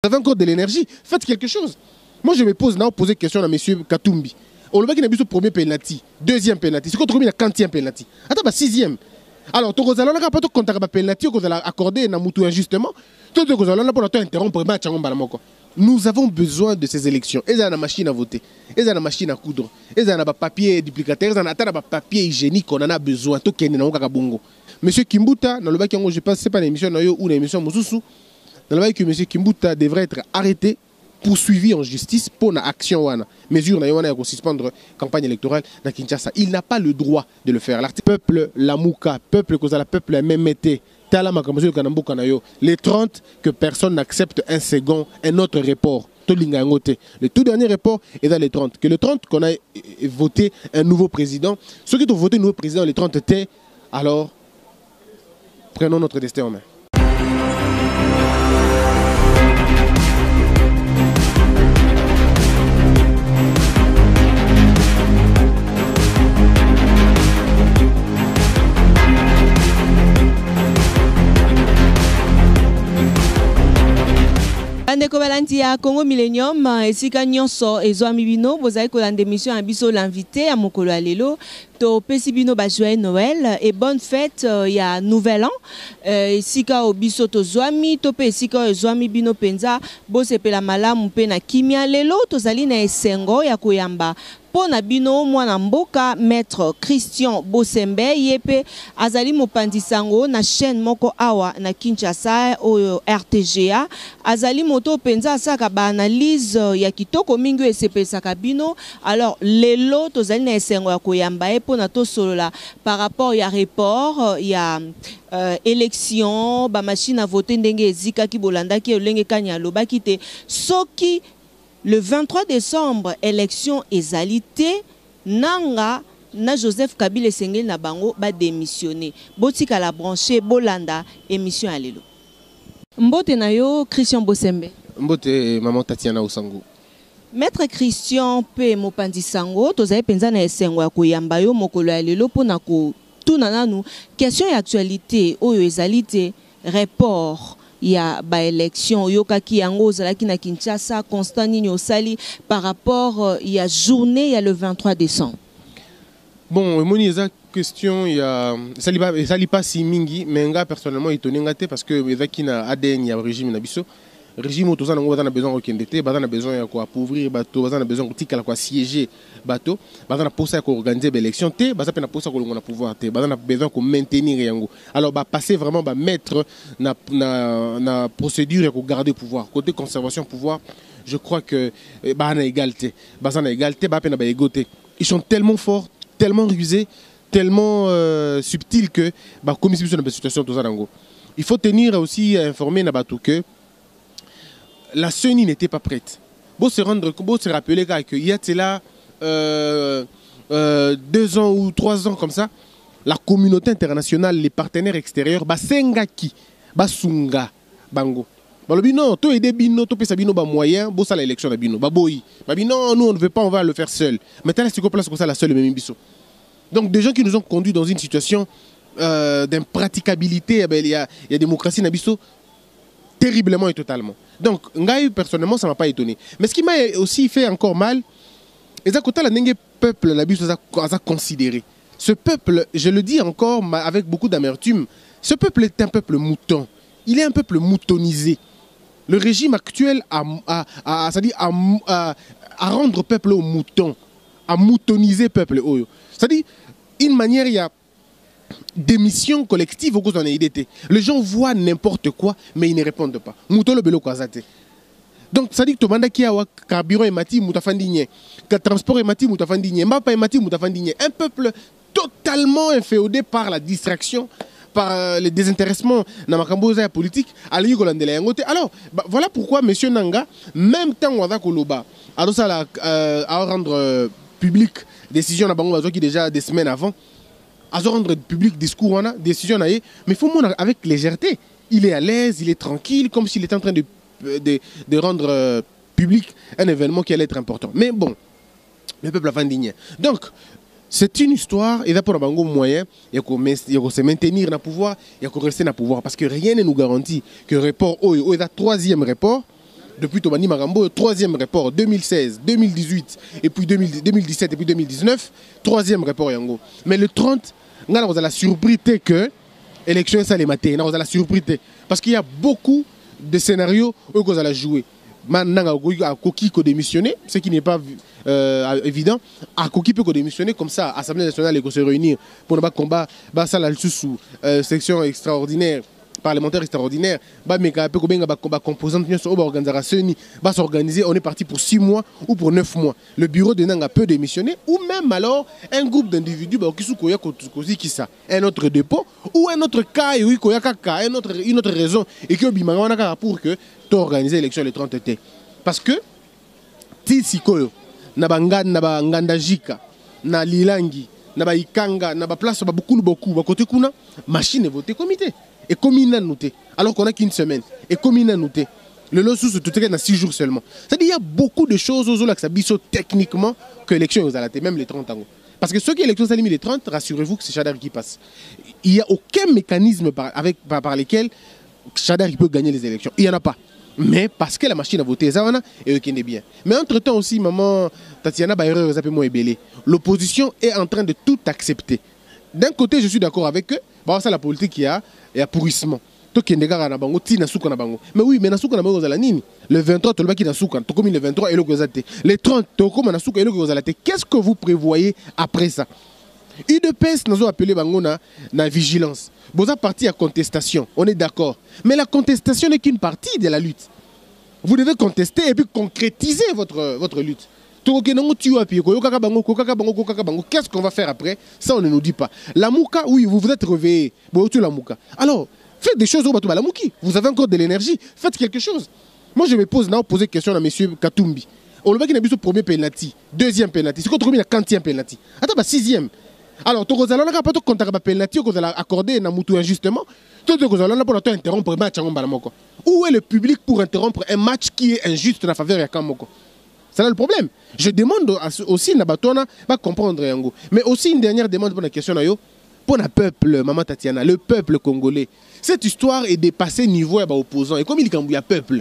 Vous avez encore de l'énergie, faites quelque chose. Moi, je me pose là, poser question à M. Katumbi. On le voit qu'il a vu son premier penalty, deuxième penalty. C'est contre lui, il a 40e penalty. Attends, 6e. Alors, tu as pas de contact avec penalty, tu as accordé un moutou injustement. Tu as pour interrompre le match. Nous avons besoin de ces élections. Ils ont une machine à voter, ils ont une machine à coudre, ils ont un papier duplicateur, ils ont un papier hygiénique qu'on en a besoin. Monsieur Kimbuta, dans le bac, je pense que ce n'est pas une émission ou une émission Moussousou. Dans le bac, M. Kimbuta devrait être arrêté, poursuivi en justice pour une action, mesure pour suspendre la campagne électorale dans Kinshasa. Il n'a pas le droit de le faire. L'article peuple, la Mouka, peuple, peuple, même été. Les 30 que personne n'accepte un second, un autre report. Le tout dernier report est dans les 30. Que le 30 qu'on a voté un nouveau président, ceux qui ont voté un nouveau président, les 30 étaient, alors prenons notre destin en main. Ndeko balandi ya Congo Millennium esika nyonso ezwami bino bozali kolanda émission ya biso l'invité ya mokolo ya lelo to pesi bino ba joyeux Noël et bonne fête ya nouvel an esika obiso to zwami to pe esika ezwami bino penza bosepela malamu pe na kimia lelo tozali na esengo ya koyamba pona bino mwana mboka maître Christian Bosembe yepe azali mopandisango na chaîne moko awa na Kinshasa oyo RTGA azali moto penza asaka ba analyse ya kitoko mingi esepesaka bino alors lelo tozali na esengo ya koyamba e pona to solola par rapport ya report ya élection ba machine à voter ndenge ezika ki bolanda ki olenge kanya lobaki te soki le 23 décembre, élection ezalité, nanga na Joseph Kabila Sengel na bango ba démissionné. Botika la branché Bolanda émission à lelo. Mbote na yo Christian Bosembe. Mbote maman Tatiana Osango. Maître Christian pe mopandi sango tozali penza na esengo ya koyamba yo mokolo ya lelo pona ko tuna nanu question ya actualité oyo ezalité report il y a ba élection yokaki yango zalaki na Kinshasa constant nini osali par rapport il y a journée il y a le 23 décembre. Bon, moni eza question il y a sali pas si mingi mais nga personnellement étonné ngate parce que ezaki na ADN ya régime na biso régime où tout ça on a besoin de on a besoin de appauvrir bateau, on a besoin de siéger bateau, on a besoin d'organiser l'élection, on a besoin de pouvoir, on a besoin de maintenir yango. Alors passer vraiment mettre na procédure pour garder le pouvoir. Côté conservation pouvoir, je crois que on a égalité, égalité. Ils sont tellement forts, tellement rusés, tellement subtils que comme une situation tout ça il faut tenir aussi informer na bateau que la CENI n'était pas prête. Bon se rappeler qu'il y a là 2 ans ou 3 ans comme ça, la communauté internationale, les partenaires extérieurs, sengaki, sunga, bango. Non, to aider bino, to pesa bino moyen, bo ça l'élection de bino, boy. Non, nous on ne veut pas, on va le faire seul. Maintenant c'est quoi place comme ça la seule même biso. Donc des gens qui nous ont conduits dans une situation d'impraticabilité, il y a démocratie na biso terriblement et totalement. Donc, personnellement, ça ne m'a pas étonné. Mais ce qui m'a aussi fait encore mal, c'est que le peuple a considéré. Ce peuple, je le dis encore avec beaucoup d'amertume, ce peuple est un peuple mouton. Il est un peuple moutonisé. Le régime actuel a rendre le peuple au mouton, à moutoniser le peuple. C'est-à-dire, une manière, il y a démission collective au cause d'un IDT. Les gens voient n'importe quoi, mais ils ne répondent pas. Donc, ça dit que tu mandas qui a carburant et mati moutafandigne, que transport et mati moutafandigne, mapa et mati moutafandigne. Un peuple totalement inféodé par la distraction, par le désintéressement dans ma cambosa politique. Alors, voilà pourquoi M. Nanga, même temps on a Koloba, à rendre public décision à Bango qui déjà des semaines avant. À rendre public discours, on a décision, mais il faut avec légèreté. Il est à l'aise, il est tranquille, comme s'il était en train de rendre public un événement qui allait être important. Mais bon, le peuple a indigné. Donc, c'est une histoire, et pour un moyen, il faut se maintenir dans le pouvoir, il faut rester dans le pouvoir, parce que rien ne nous garantit que le report, le 3e report, depuis Tobani Marambo, troisième report, 2016, 2018, et puis 2017, et puis 2019, troisième report Yango. Mais le 30, on a la surprise que l'élection ça les maté, on a la surprise parce qu'il y a beaucoup de scénarios où on a joué. Maintenant, à Koki peut démissionner, ce qui n'est pas évident. À Koki peut démissionner comme ça, Assemblée nationale et se réunir pour le combat, ça là sous section extraordinaire. Parlementaire extraordinaire, composante s'organiser, on est parti pour 6 mois ou pour 9 mois. Le bureau de Nanga peut démissionner, ou même alors un groupe d'individus, un autre dépôt, ou un autre cas, une autre raison, et que pour que tu organises l'élection le 30 été. Parce que, si Sikoyo, Nabanganda Jika, na Lilangi, Naba Ikanga, Naba place, beaucoup, côté Kuna, machine est votée comité. Et comme il n'a noté, alors qu'on n'a qu'une semaine, et comme il n'a noté, le lot sous tout est dans 6 jours seulement. C'est-à-dire qu'il y a beaucoup de choses aux autres qui sont techniquement que l'élection est à la tête, même les 30 ans. Parce que ceux qui élections s'alignent les 30, rassurez-vous que c'est Chadar qui passe. Il n'y a aucun mécanisme par lequel Chadar peut gagner les élections. Il n'y en a pas. Mais parce que la machine a voté, ça et qui est bien. Mais entre-temps aussi, maman Tatiana Bayreur, l'opposition est en train de tout accepter. D'un côté, je suis d'accord avec eux. Bah, ça, la politique, il y a pourrissement. Mais oui, mais le 23, le 23 et le 30, qu'est-ce que vous prévoyez après ça? UDPS nous a appelé la vigilance. Vous avez parti à contestation, on est d'accord. Mais la contestation n'est qu'une partie de la lutte. Vous devez contester et puis concrétiser votre lutte. Qu'est-ce qu'on va faire après? Ça, on ne nous dit pas. La Mouka, oui, vous vous êtes réveillé. Alors, faites des choses au bateau. Vous avez encore de l'énergie. Faites quelque chose. Moi, je me poser question à M. Katumbi. On le voit qu'il a vu premier penalty, deuxième penalty. C'est contre le 40e penalty. Attends, 6e. Alors, tu as pas de contact avec penalty que vous allez accorder à Moutou injustement. Tu as interrompre un match. Où est le public pour interrompre un match qui est injuste dans la faveur de Kamoko? C'est là le problème. Je demande aussi Nabatona va comprendre Yango. Mais aussi une dernière demande pour la question pour le peuple, Maman Tatiana, le peuple congolais. Cette histoire est dépassée niveau opposant. Et comme il y a peuple,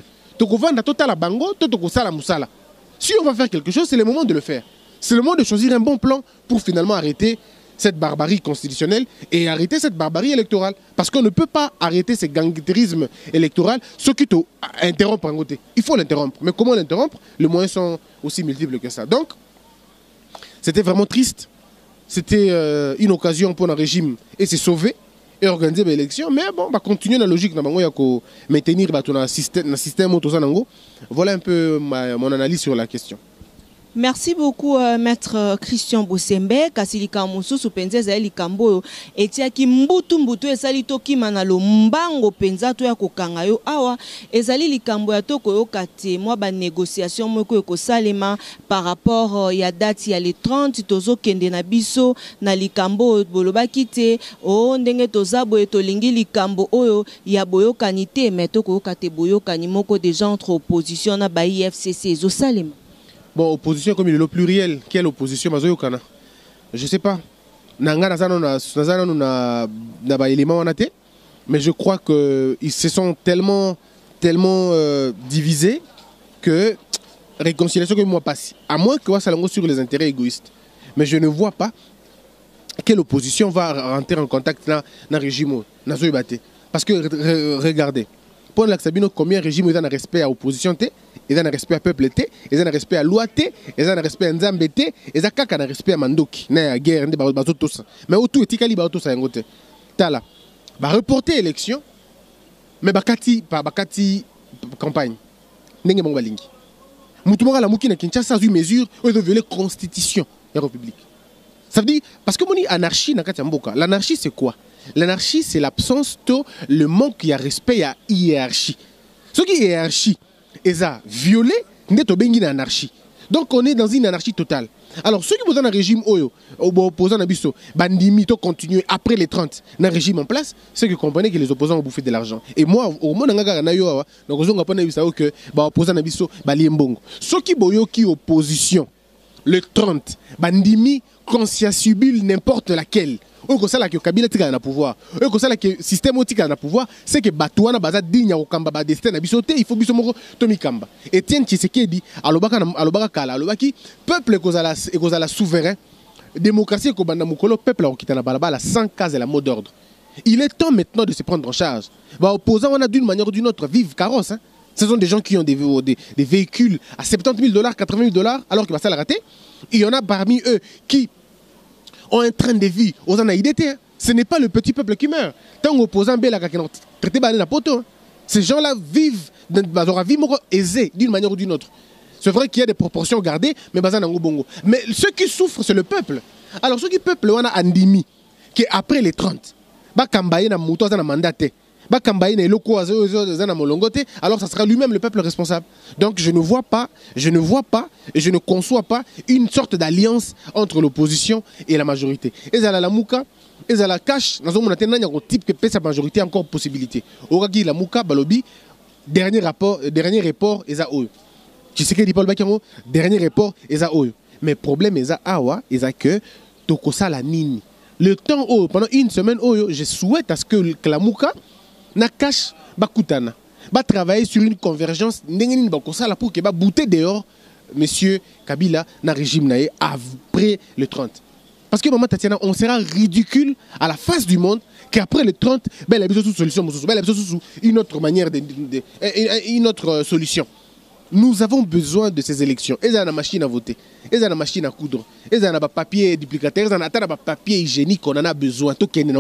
si on va faire quelque chose, c'est le moment de le faire. C'est le moment de choisir un bon plan pour finalement arrêter cette barbarie constitutionnelle et arrêter cette barbarie électorale. Parce qu'on ne peut pas arrêter ce gangstérisme électoral, ce qui interrompt en côté. Il faut l'interrompre. Mais comment l'interrompre? Les moyens sont aussi multiples que ça. Donc, c'était vraiment triste. C'était une occasion pour le régime et se sauver et organiser l'élection. Mais bon, on va continuer la logique. Maintenir le système. Voilà un peu mon analyse sur la question. Merci beaucoup, maître Christian Bosembe. Kasilika Mususu penza ezali likambo etiaki mbutu ezali toki manalo mbango penza to ya kokanga yo awa ezali likambo ya to koyoka te mwa ba négociation moko ekosalema par rapport ya date ya le 30 tozo kende na biso na likambo bolobaki te o ndenge toza boye tolingi likambo oyo ya boyokani te mais to koyoka te boyokani moko déjà entre opposition na ba IFCC ezosalema. Bon, opposition comme il est le pluriel, quelle opposition? Je ne sais pas. Mais je crois qu'ils se sont tellement divisés que réconciliation comme moi passe. À moins que ça soit sur les intérêts égoïstes. Mais je ne vois pas quelle opposition va rentrer en contact dans le régime. Parce que, regardez, pour l'Axabino, combien de régime est dans respect à l'opposition? Ils ont un respect à peuple, ils ont un respect à loi, ils ont un respect à Nzambe, ils ont un respect à Mandoki, à guerre, mais autour de Tikali, tout ça, Tala, va reporter l'élection, mais bakati campagne. N'engé mon balingi. Moutoumara la moukina Kinshasa a eu mesure de violer la constitution de la République. Ça veut dire, parce que mon anarchie n'a qu'à Mboka. L'anarchie c'est quoi? L'anarchie c'est l'absence de le manque de respect à hiérarchie. Ce qui est hiérarchie. Et ça, violer, n'est pas une anarchie. Donc on est dans une anarchie totale. Alors ceux qui sont dans un régime opposant à Bisso, bandimi, continuer après les 30, dans un régime en place, c'est que comprenez que les opposants ont bouffé de l'argent. Et moi, au moins, donc on a que opposant à Bisso, ceux qui boyo qui opposition, le 30, bandimi conscientiable n'importe laquelle. Au que ça là que Kabila tika na pouvoir. Au que ça là que système tika na pouvoir, c'est que Batouana baza digne au kamba ba destin na bisoté, il faut biso moko Tomi Kamba. Etienne Tshisekedi alobaka kala alobaki peuple kozala souverain. Démocratie ko banda mukolo peuple okita na balabala sans case et la mot d'ordre. Il est temps maintenant de se prendre en charge. Bah opposants on a d'une manière ou d'une autre vivent carrosse hein. Ce sont des gens qui ont des véhicules à 70 000 $, 80 000 $, alors que ça l'a raté. Il y en a parmi eux qui ont un train de vie aux anaïdétés. Ce n'est pas le petit peuple qui meurt. Tant opposants traité la poto. Ces gens-là vivent dans une vie aisée d'une manière ou d'une autre. C'est vrai qu'il y a des proportions gardées, mais Mais ceux qui souffrent, c'est le peuple. Alors ceux qui peuple, on a Andimi, qui est après les 30. Bah Kambaye na mouto na mandaté. Alors ça sera lui-même le peuple responsable. Donc je ne vois pas et je ne conçois pas une sorte d'alliance entre l'opposition et la majorité. Et ça la mouka, et ça la cache, dans un type que peut sa majorité encore possibilité. Oragi la mouka balobi dernier report et ça tu sais que dit Paul Bakiango dernier report et ça mais problème est ça awa et ça que tokosa la nini. Le temps pendant une semaine je souhaite à ce que la mouka na cache bakutana ba travailler sur une convergence ndengeni bakosala pour que ba bouter dehors monsieur Kabila na régime naé après le 30 parce que maman Tatiana on sera ridicule à la face du monde qu'après le 30 ben la solution une autre manière une autre solution. Nous avons besoin de ces élections. Ils ont une machine à voter, ils ont une machine à coudre, ils ont un papier duplicateur, ils ont un papier hygiénique, on en a besoin.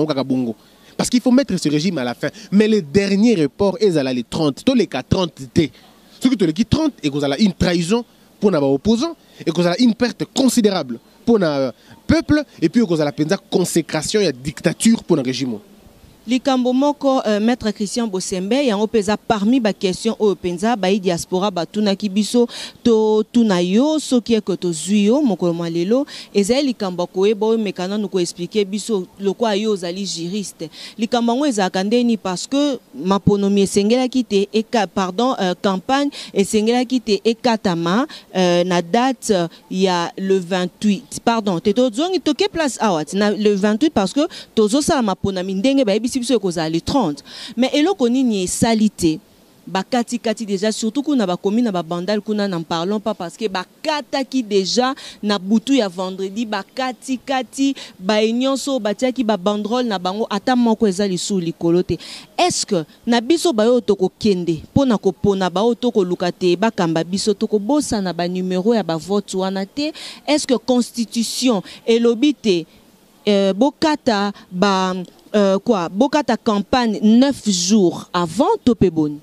Parce qu'il faut mettre ce régime à la fin. Mais les derniers reports, ils ont les 30, tous les cas 30 T. Ce que tu les 30 et qu'on a une trahison pour nos opposants et qu'on a une perte considérable pour le peuple et puis qu'on a la consécration et la dictature pour le régime. Likambo moko maître Christian Bosembe yango peza parmi ba question o penza ba diaspora batuna kibiso to tunayo soki ko to zuyo mokolo malelo eza likambo ko ebo mekana nuko expliquer biso loko ayo zali juriste likambo ngo eza kandeni parce que maponomi esengela kite et campagne esengela kite et katama na date ya le 28 pardon teto zongi toke place awat na le 28 parce que tozo sala maponomi ndenge ba le 30 mais eloko nini salité bakati kati déjà surtout kuna ba commune ba bandal kuna n'en parlons pas parce que bakata qui déjà na butu ya vendredi bakati kati ba nyonso batiaki ba banderole na bango ata moko ezali sous likolote. Est-ce que na biso ba yo toko kende pona ko pona ba yo toko lukate ba kamba biso toko bosa na ba numéro ya ba vote wana te? Est-ce que constitution elobite bokata ba bokata campagne 9 jours avant Topebon.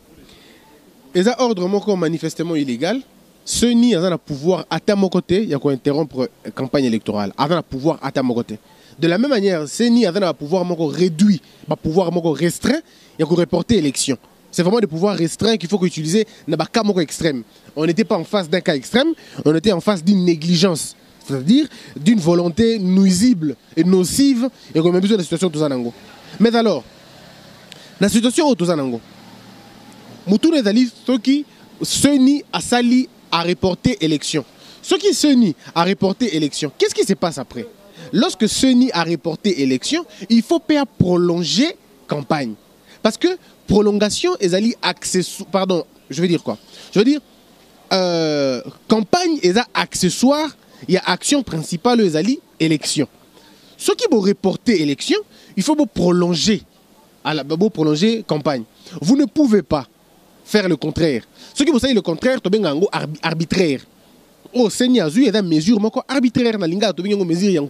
Et ça ordre moko manifestement illégal. Ce ni a un pouvoir à mon côté, il y a quoi interrompre la campagne électorale. A un pouvoir à mon côté. De la même manière, ce ni a un pouvoir moko réduit, un pouvoir moko restreint, il y a quoi reporter l'élection. C'est vraiment des pouvoirs restreints qu'il faut utiliser dans un cas moko extrême. On n'était pas en face d'un cas extrême, on était en face d'une négligence. C'est-à-dire d'une volonté nuisible et nocive et qu'on a besoin de la situation de Tozanango. Mais alors, la situation de Tozanango, Moutou Nezali, ceux qui se nient à Sali à reporter élection. Ceux qui se nient à reporter élection, qu'est-ce qui se passe après? Lorsque se nient à reporter élection, il faut pas prolonger campagne. Parce que prolongation, Ezali accessoire. Pardon, je veux dire quoi? Je veux dire, campagne est accessoire. Il y a action principale, les élection. Ceux qui vont reporter élection, il faut prolonger campagne. Vous ne pouvez pas faire le contraire. Ceux qui vont faire le contraire, c'est arbitraire. Oh, c'est une mesure arbitraire. C'est une mesure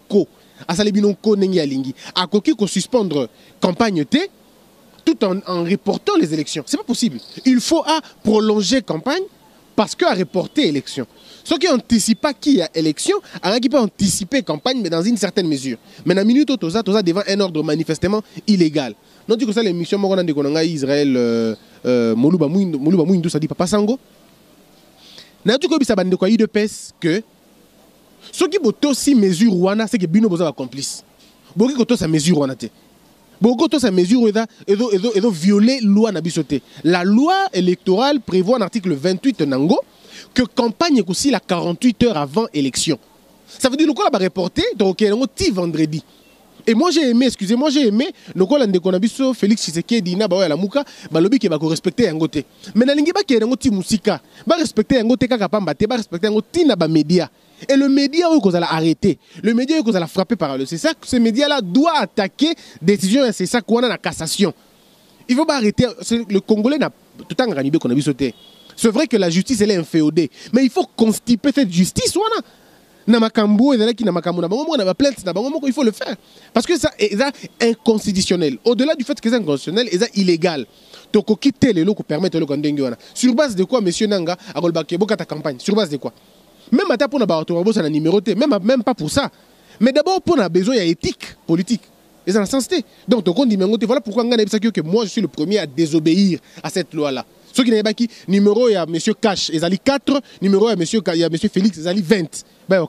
qui suspendre campagne tout en reportant les élections. Ce n'est pas possible. Il faut prolonger campagne parce qu'à reporter élection. Ceux qui n'anticipent pas qu'il y a élection, qui peut anticiper campagne, mais dans une certaine mesure. Mais dans la minute où tout ça devant un ordre manifestement illégal. Non, tu sais que l'émission de Israël, Moluba Mouindou, ça dit Papa Sango. Non, tu sais que ça bande quoi de pèse que ceux qui ont aussi mesure ouana, c'est que Bino Boza complice. Beaucoup qui ont sa mesure ouana te. Beaucoup qui ont sa mesure et violer loi na bisoté. La loi électorale prévoit en article 28 nango que campagne est aussi la 48 heures avant élection. Ça veut dire que le reporté, donc il y vendredi. Et moi j'ai aimé, excusez-moi, j'ai aimé, le col de Félix Tshisekedi, Dina, la Mouka, lobby qui va respecter un côté. Mais dans l'ingéba qui est un petit musika, va respecter un côté kakapambate, va respecter un côté na média. Et le média qu'on a arrêté, le média qu'on a frappé par le, c'est ça que ce média-là doit attaquer décision, c'est ça qu'on a la cassation. Il faut pas arrêter, le Congolais n'a tout le temps ranibé qu'on a vu sauter. C'est vrai que la justice elle est inféodée, mais il faut constiper cette justice, voilà. Namakambo et qui namakambo na plainte na bango il faut le faire parce que ça est inconstitutionnel. Au-delà du fait que c'est inconstitutionnel, c'est illégal. Donc quitter les locaux permettre le kandenge wana. Sur base de quoi monsieur Nanga a golbaké boka ta campagne? Sur base de quoi? Même à pour na ba to ça na numéroté, même pas pour ça. Mais d'abord pour na besoin il y a éthique politique. Et ça na sensité. Donc to dit voilà pourquoi ngana que moi je suis le premier à désobéir à cette loi là. Ceux qui n'avaient pas qui numéro il y a monsieur Cash, ils allaient 4, numéro il y a monsieur Félix, ils allaient 20.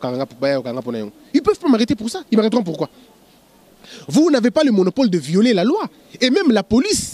Ils peuvent pas m'arrêter pour ça. Ils m'arrêteront pourquoi? Vous n'avez pas le monopole de violer la loi. Et même la police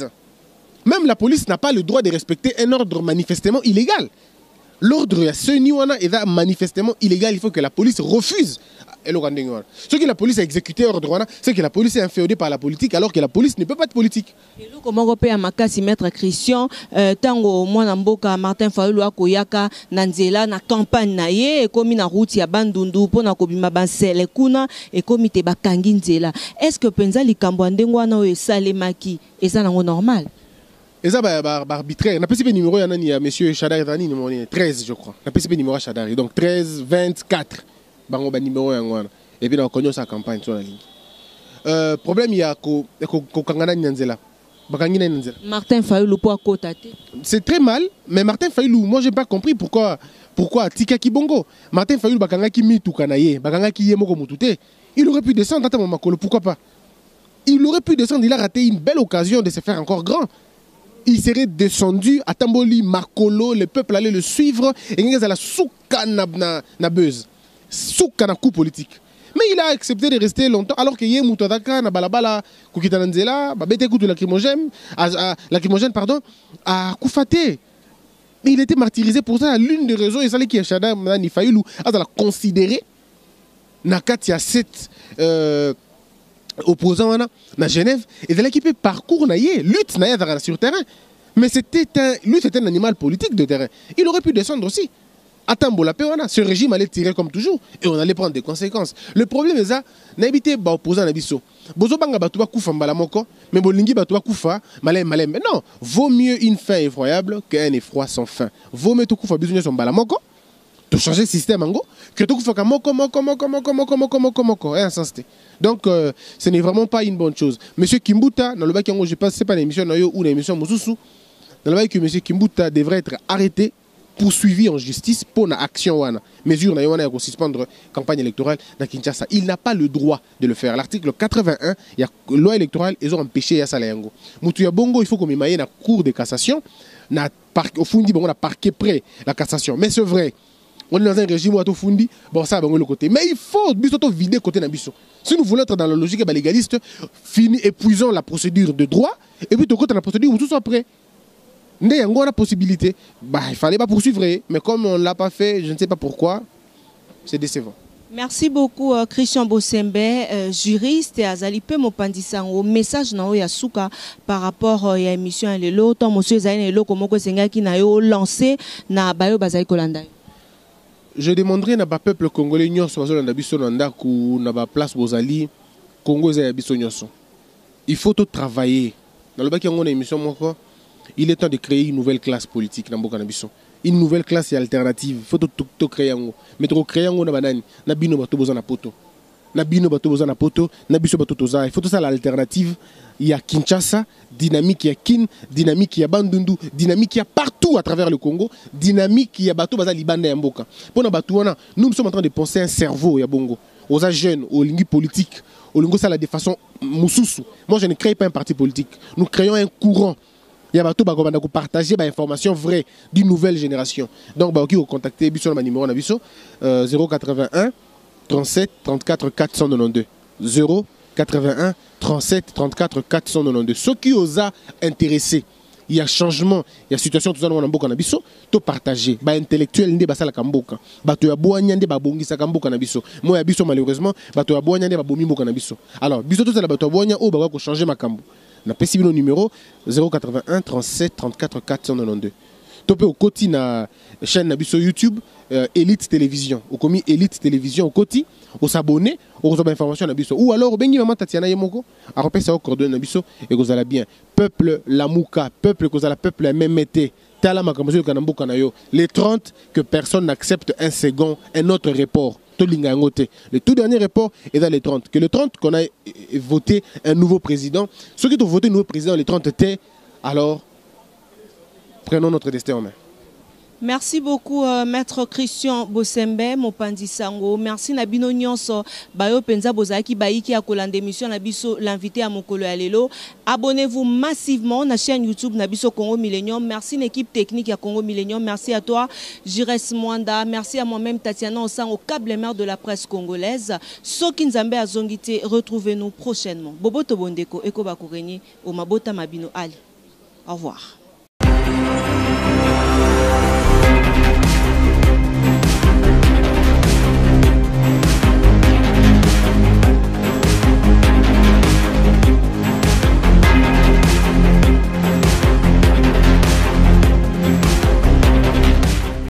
n'a pas le droit de respecter un ordre manifestement illégal. L'ordre à ce niveau est manifestement illégal. Il faut que la police refuse. Ce que la police a exécuté l'ordre, c'est que la police est inféodée par la politique, alors que la police ne peut pas être politique. Comment on peut makasi mettre Christian tango mwana mboka Martin Fayulu akoyaka nanzela na campagne na ye ekomi na route ya bandundu pona kobima bansele kuna ekomi te bakangi nzela. Est-ce que penza likambo ndengo wana oyo salemaki eza nango normal? Eza arbitraire. Na PCP numéro yana ni monsieur Chadari Dani numéro 13 je crois. Na PCP numéro Chadari donc 13 24 bango ba numéro yango. Et puis on connaît sa campagne sur la ligne. Problème il y a ko kangana nzela. Martin Fayulu pour côté. C'est très mal, mais Martin Fayulu, moi j'ai pas compris pourquoi Tika Kibongo. Martin Fayulu bakanga ki mitu kanaye, bakanga ki yemoko mutute. Il aurait pu descendre à Makolo, pourquoi pas? Il aurait pu descendre, il a raté une belle occasion de se faire encore grand. Il serait descendu à Tamboli, Makolo, le peuple allait le suivre et il y a la souka na buzz. Souka na coup politique. Mais il a accepté de rester longtemps alors qu'il y a Moutadaka, na balabala, Kukitananzela, babete kutu lacrymogène, pardon, à Koufate. Mais il était martyrisé pour ça. L'une des raisons, et ça qui est Chada Mani Fayulu, a considéré Nakati à 7 opposants à Genève, et de l'équipe parcours naïe, lutte naïe sur terrain. Mais lui c'était un animal politique de terrain. Il aurait pu descendre aussi. Ce régime allait tirer comme toujours et on allait prendre des conséquences. Le problème est ça, n'habitez pas opposant à biso. Bozo banga batuba kufa mbala moko, mais bolingi batuba kufa malem. Mais non, vaut mieux une fin effroyable qu'un effroi sans fin. Vaut mieux tout kufa biso son mbala moko, de changer le système ango, que tout kufa moko, et un sens. Donc ce n'est vraiment pas une bonne chose. Monsieur Kimbuta, dans le bac je pense c'est pas une émission ou une émission Moussousou, dans le bac que monsieur Kimbuta devrait être arrêté, poursuivi en justice pour une action wana mesure na yona pour suspendre campagne électorale dans Kinshasa. Il n'a pas le droit de le faire. L'article 81, il y a loi électorale, ils ont empêché ya salayango. Mutu ya bongo, il faut qu'on maye na cour de cassation, na au fundi bon on a parqué près la cassation. Mais c'est vrai. On est dans un régime où on fundi, bon ça bon le côté. Mais il faut biso to vider côté na biso. Si nous voulons être dans la logique légaliste, épuisons la procédure de droit et puis de côté la procédure où tout soit prêt. Il y a une possibilité. Il ne fallait pas poursuivre, mais comme on ne l'a pas fait, je ne sais pas pourquoi, c'est décevant. Merci beaucoup Christian Bossembe, juriste et Azali Pe Mopandisango. Message na oya suka par rapport à l'émission et le temps monsieur Zaine lo comment que senga qui na yo lancé na bayo bazai kolanda. Je demanderai na ba peuple congolais nyonso bazolanda biso na ndaku na ba place bozali Congo za biso nyonso. Il faut tout travailler. Dans le bac on a émission moko. Il est temps de créer une nouvelle classe politique dans Boka Nabiso. Une nouvelle classe alternative. Il faut tout créer. Mais tout créer na banani. Na bino bato boza na poto. Na bino bato boza na poto. Na biso bato toza. Il faut tout ça l'alternative. Il y a Kinshasa, dynamique il y a Kin, dynamique il y a Bandundu, dynamique il y a partout à travers le Congo, dynamique il y a bato baza Libanda et Mboka. Pour na bato wana, nous sommes en train de penser un cerveau ya bongo. Aux jeunes, aux lignes politiques, aux lingo ça de façon moussousou. Moi je ne crée pas un parti politique. Nous créons un courant. Il y a tout partager des informations vraies d'une nouvelle génération. Donc, vous pouvez contacter le numéro 081 37 34 492. 081 37 34 492. Ceux qui osent intéressés, il y a changement, il y a situation tout ça dans mboka na biso, to partager, ba intellectuel ndé basala kamboka, ba to ya boanya ndé ba bongisa kamboka na biso. Moi ya biso malheureusement, ba to ya boanya ndé ba bomi mboka na biso. Alors, biso tout ça la ba to ya boanya o ba ko changer makambo. Na pesi bino numéro 081 37 34 492. Topé au côté na chaîne nabiso YouTube Elite Télévision. Au commis Elite Télévision au côté, au s'abonner, au recevoir information nabiso. Ou alors au bengi maman Tatiana Yemoko, à repérer ça au coordonnées nabiso et vous allez bien. Peuple Lamouka, peuple que vous allez peuple même été. Tala makambo kanambo kanayo. Les 30 que personne n'accepte un second, un autre report. Le tout dernier report est dans les 30. Que le 30 qu'on a voté un nouveau président. Ceux qui ont voté un nouveau président, les 30 étaient alors. Prenons notre destin en main. Merci beaucoup, Maître Christian Bosembe, Mopandi Sango. Merci Nabino Nyonso, Bayo Penza Bozaki, Baiki à Kolande émission Nabiso, l'invité à Mokolo Alelo. Abonnez-vous massivement à la chaîne YouTube Nabiso Congo Millennium. Merci l'équipe technique à Congo Millennium. Merci à toi, Jires Mwanda. Merci à moi-même, Tatiana Osang, au câble mère de la presse congolaise. Soki Nzambe Azongite, retrouvez-nous prochainement. Bobo Tobondeko, Eko Bakoureni, au Mabota Mabino Ali. Au revoir.